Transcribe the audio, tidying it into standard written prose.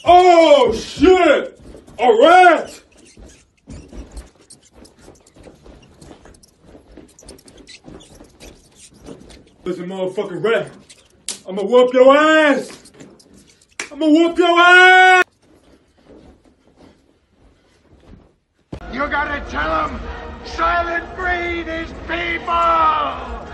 Oh, shit! A rat! Listen, motherfucking rat. I'ma whoop your ass! I'ma whoop your ass! You gotta tell them Silent Breed is people!